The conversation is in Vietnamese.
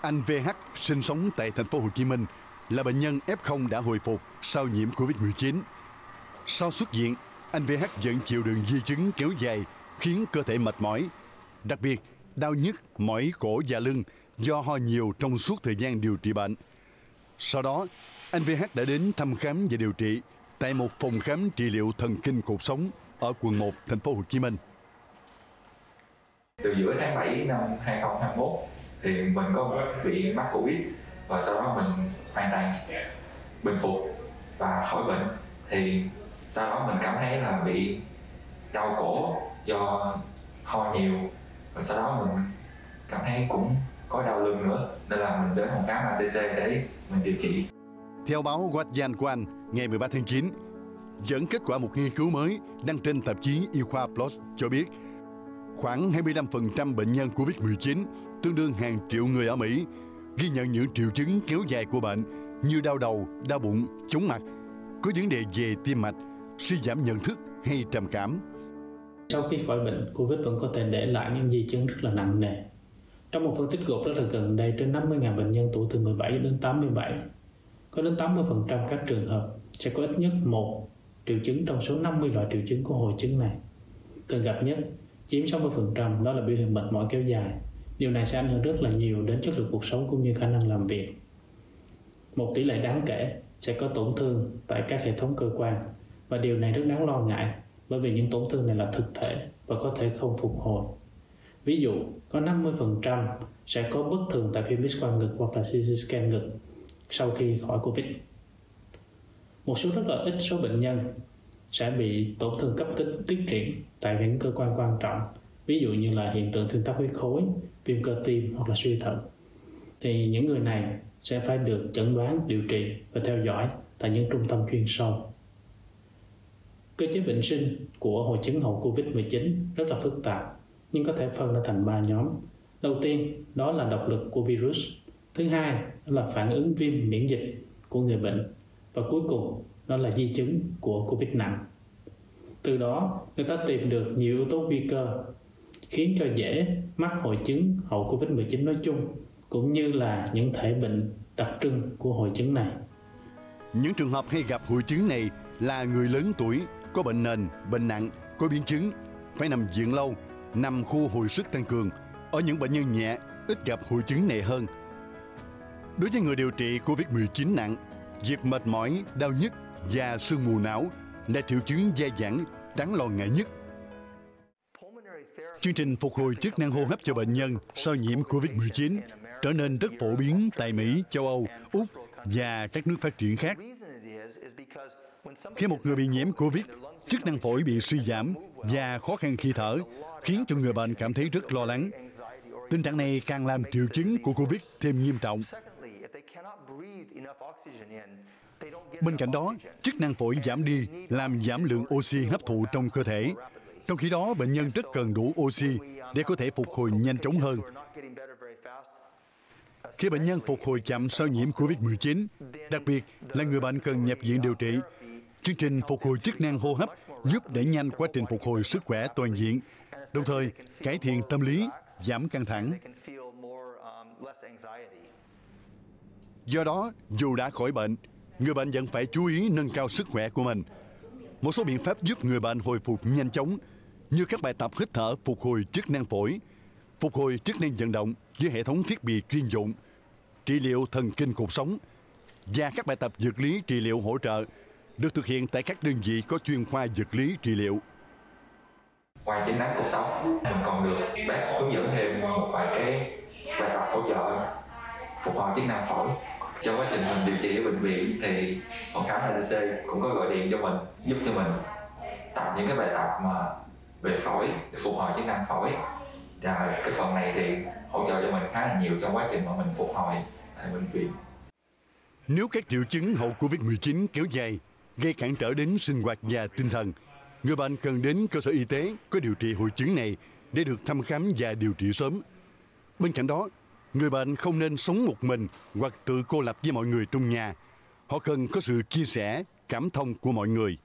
Anh VH sinh sống tại thành phố Hồ Chí Minh là bệnh nhân F0 đã hồi phục sau nhiễm Covid-19. Sau xuất viện, anh VH vẫn chịu đựng di chứng kéo dài khiến cơ thể mệt mỏi, đặc biệt đau nhức mỏi cổ và lưng do ho nhiều trong suốt thời gian điều trị bệnh. Sau đó, anh VH đã đến thăm khám và điều trị tại một phòng khám trị liệu thần kinh cột sống ở quận 1, thành phố Hồ Chí Minh. Từ giữa tháng 7 năm 2021 thì mình có bị mắc Covid và sau đó mình hoàn toàn bình phục và khỏi bệnh. Thì sau đó mình cảm thấy là bị đau cổ do ho nhiều và sau đó mình cảm thấy cũng có đau lưng nữa nên là mình đến phòng khám ACC để mình điều trị. Theo báo Guardian của Anh ngày 13 tháng 9, dẫn kết quả một nghiên cứu mới đăng trên tạp chí Y khoa Plus cho biết khoảng 25% bệnh nhân Covid-19, tương đương hàng triệu người ở Mỹ, ghi nhận những triệu chứng kéo dài của bệnh như đau đầu, đau bụng, chóng mặt, có vấn đề về tim mạch, suy giảm nhận thức hay trầm cảm. Sau khi khỏi bệnh, Covid vẫn có thể để lại những di chứng rất là nặng nề. Trong một phân tích gộp rất là gần đây, trên 50.000 bệnh nhân tuổi từ 17 đến 87, có đến 80% các trường hợp sẽ có ít nhất một triệu chứng trong số 50 loại triệu chứng của hội chứng này. Thường gặp nhất, chiếm 60%, đó là biểu hiện mệt mỏi kéo dài. Điều này sẽ ảnh hưởng rất là nhiều đến chất lượng cuộc sống cũng như khả năng làm việc. Một tỷ lệ đáng kể sẽ có tổn thương tại các hệ thống cơ quan, và điều này rất đáng lo ngại bởi vì những tổn thương này là thực thể và có thể không phục hồi. Ví dụ, có 50% sẽ có bất thường tại phim X-quang ngực hoặc là CT scan ngực sau khi khỏi Covid. Một số rất là ít số bệnh nhân sẽ bị tổn thương cấp tính tiến triển tại những cơ quan quan trọng, ví dụ như là hiện tượng thuyên tắc huyết khối, viêm cơ tim hoặc là suy thận. Thì những người này sẽ phải được chẩn đoán, điều trị và theo dõi tại những trung tâm chuyên sâu. Cơ chế bệnh sinh của hội chứng hậu Covid-19 rất là phức tạp, nhưng có thể phân ra thành 3 nhóm. Đầu tiên, đó là độc lực của virus. Thứ hai, đó là phản ứng viêm miễn dịch của người bệnh. Và cuối cùng, đó là di chứng của Covid nặng. Từ đó, người ta tìm được nhiều yếu tố nguy cơ khiến cho dễ mắc hội chứng hậu Covid-19 nói chung, cũng như là những thể bệnh đặc trưng của hội chứng này. Những trường hợp hay gặp hội chứng này là người lớn tuổi, có bệnh nền, bệnh nặng, có biến chứng, phải nằm viện lâu, nằm khu hồi sức tăng cường. Ở những bệnh nhân nhẹ, ít gặp hội chứng này hơn. Đối với người điều trị Covid-19 nặng, việc mệt mỏi, đau nhức và sương mù não là triệu chứng dai dẳng đáng lo ngại nhất. Chương trình phục hồi chức năng hô hấp cho bệnh nhân sau nhiễm Covid-19 trở nên rất phổ biến tại Mỹ, châu Âu, Úc và các nước phát triển khác. Khi một người bị nhiễm Covid, chức năng phổi bị suy giảm và khó khăn khi thở, khiến cho người bệnh cảm thấy rất lo lắng. Tình trạng này càng làm triệu chứng của Covid thêm nghiêm trọng. Bên cạnh đó, chức năng phổi giảm đi làm giảm lượng oxy hấp thụ trong cơ thể. Trong khi đó, bệnh nhân rất cần đủ oxy để có thể phục hồi nhanh chóng hơn. Khi bệnh nhân phục hồi chậm sau nhiễm Covid-19, đặc biệt là người bệnh cần nhập viện điều trị, chương trình phục hồi chức năng hô hấp giúp đẩy nhanh quá trình phục hồi sức khỏe toàn diện, đồng thời cải thiện tâm lý, giảm căng thẳng. Do đó, dù đã khỏi bệnh, người bệnh vẫn phải chú ý nâng cao sức khỏe của mình. Một số biện pháp giúp người bệnh hồi phục nhanh chóng, như các bài tập hít thở phục hồi chức năng phổi, phục hồi chức năng vận động với hệ thống thiết bị chuyên dụng, trị liệu thần kinh cột sống và các bài tập vật lý trị liệu hỗ trợ được thực hiện tại các đơn vị có chuyên khoa vật lý trị liệu. Ngoài chức năng cột sống, mình còn được bác hướng dẫn thêm một vài cái bài tập hỗ trợ phục hồi chức năng phổi. Trong quá trình mình điều trị ở bệnh viện thì phòng khám ACC cũng có gọi điện cho mình, giúp cho mình tập những cái bài tập mà về phổi để phục hồi chức năng phổi. Và cái phần này thì hỗ trợ cho mình khá là nhiều trong quá trình mà mình phục hồi tại bệnh viện. Nếu các triệu chứng hậu Covid-19 kéo dài, gây cản trở đến sinh hoạt và tinh thần, người bệnh cần đến cơ sở y tế có điều trị hội chứng này để được thăm khám và điều trị sớm. Bên cạnh đó, người bệnh không nên sống một mình hoặc tự cô lập với mọi người trong nhà. Họ cần có sự chia sẻ, cảm thông của mọi người.